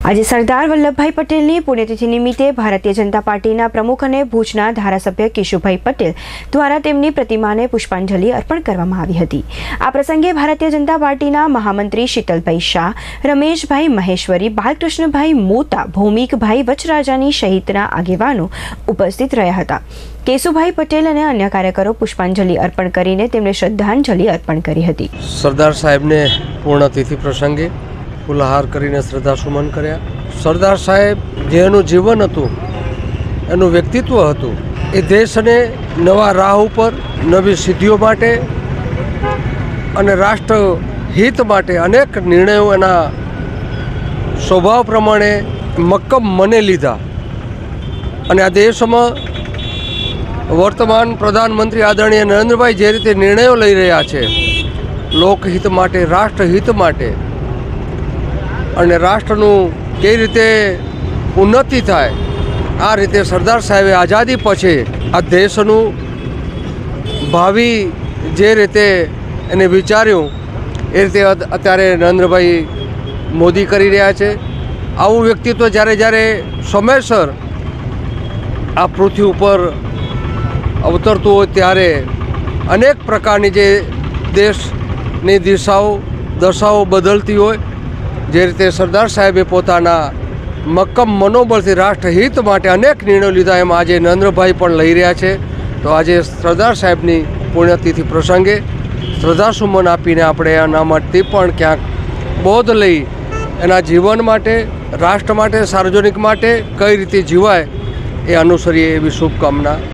આજે સરદાર વલ્લભભાઈ પટેલની પુણ્યતિથિ નિમિત્તે ભારતીય જનતા પાર્ટીના પ્રમુખ અને ભુજના ધારાસભ્ય કેશુભાઈ પટેલ દ્વારા તેમની પ્રતિમાને પુષ્પાંજલિ અર્પણ કરવામાં આવી હતી। આ પ્રસંગે ભારતીય જનતા પાર્ટીના મહામંત્રી શીતલભાઈ શાહ, રમેશભાઈ મહેશ્વરી, બાલકૃષ્ણભાઈ મોતા, ભૌમિકભાઈ વચરાજાની સહિતના આગેવાનો ઉપસ્થિત રહ્યા હતા। કેશુભાઈ પટેલ અને અન્ય કાર્યકરો પુષ્પાંજલિ અર્પણ કરીને તેમને શ્રદ્ધાંજલિ અર્પણ કરી હતી। સરદાર સાહેબને પૂર્ણતિથિ પ્રસંગે ફૂલહાર કરીને શ્રદ્ધાસુમન કર્યા। સરદાર સાહેબ જેનું જીવન હતું, એનું વ્યક્તિત્વ હતું, એ દેશને નવા રાહ ઉપર નવી સિદ્ધિઓ માટે અને રાષ્ટ્ર હિત માટે અનેક નિર્ણયો એના સ્વભાવ પ્રમાણે મક્કમ મને લીધા। અને આ દેશમાં વર્તમાન પ્રધાનમંત્રી આદરણીય નરેન્દ્રભાઈ જે રીતે નિર્ણયો લઈ રહ્યા છે, લોકહિત માટે, રાષ્ટ્રહિત માટે અને રાષ્ટ્રનું કેવી રીતે ઉન્નતિ થાય, આ રીતે સરદાર સાહેબે આઝાદી પછી આ દેશનું ભાવિ જે રીતે એને વિચાર્યું, એ રીતે અત્યારે નરેન્દ્રભાઈ મોદી કરી રહ્યા છે। આવું વ્યક્તિત્વ જ્યારે જ્યારે સમયસર આ પૃથ્વી ઉપર અવતરતું હોય ત્યારે અનેક પ્રકારની જે દેશની દશાઓ બદલતી હોય, જે રીતે સરદાર સાહેબે પોતાના મક્કમ મનોબળથી રાષ્ટ્રહિત માટે અનેક નિર્ણયો લીધા, એમ આજે નરેન્દ્રભાઈ પણ લઈ રહ્યા છે। તો આજે સરદાર સાહેબની પુણ્યતિથિ પ્રસંગે શ્રદ્ધાસુમન આપીને આપણે એના માટે પણ ક્યાંક બોધ લઈ એના જીવન માટે, રાષ્ટ્ર માટે, સાર્વજનિક માટે કઈ રીતે જીવાય એ અનુસરીએ એવી શુભકામના।